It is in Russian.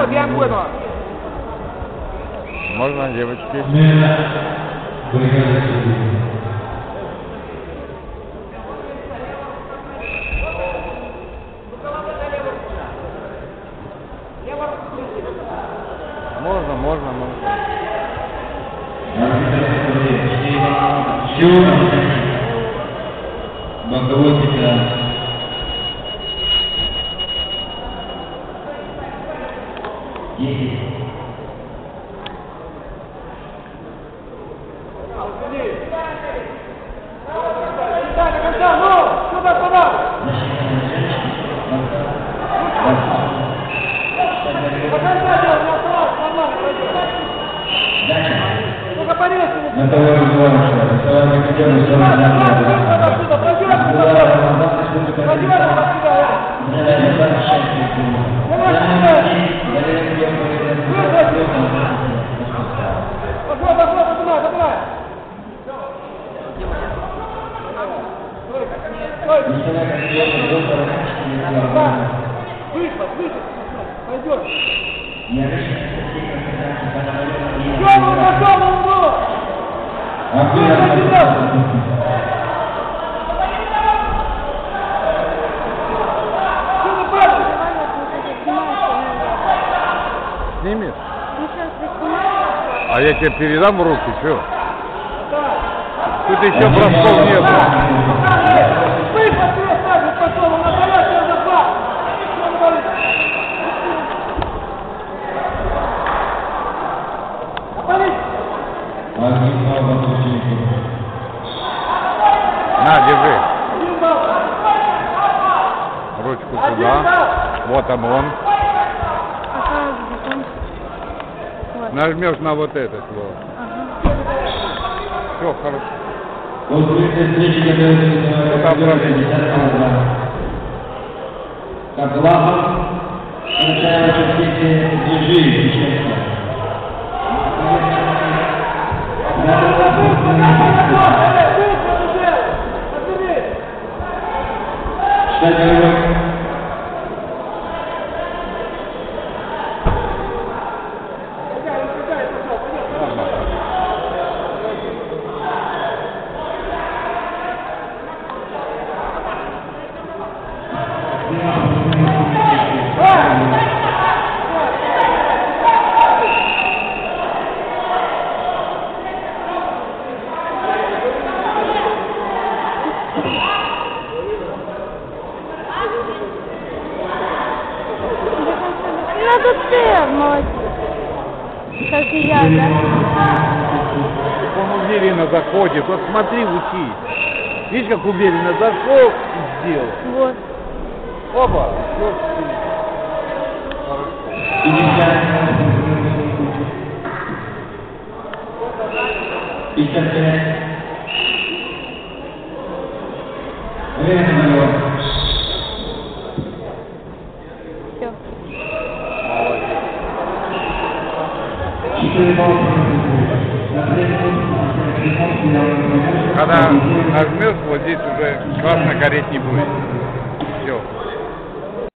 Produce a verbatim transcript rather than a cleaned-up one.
Можно, девочки? Можно, можно, можно. Банководителя. Десять. На того разговора, рисование хотелось Выход, выход, пойдет. Снимешь? А я тебе передам в руки, что? Тут еще бросков нет. На, держи. Ручку туда. Вот он он. Нажмешь на вот этот вот. Все, хорошо. Как лапа, получается все эти движения. Что делать? Надо ты, молодец. Как и я, да? Он уверенно заходит. Вот смотри, учи. Видишь, как уверенно зашел и сделал. Вот. Опа. пятьдесят пять. Время мое. Все. Когда нажмешь, вот здесь уже красно гореть не будет.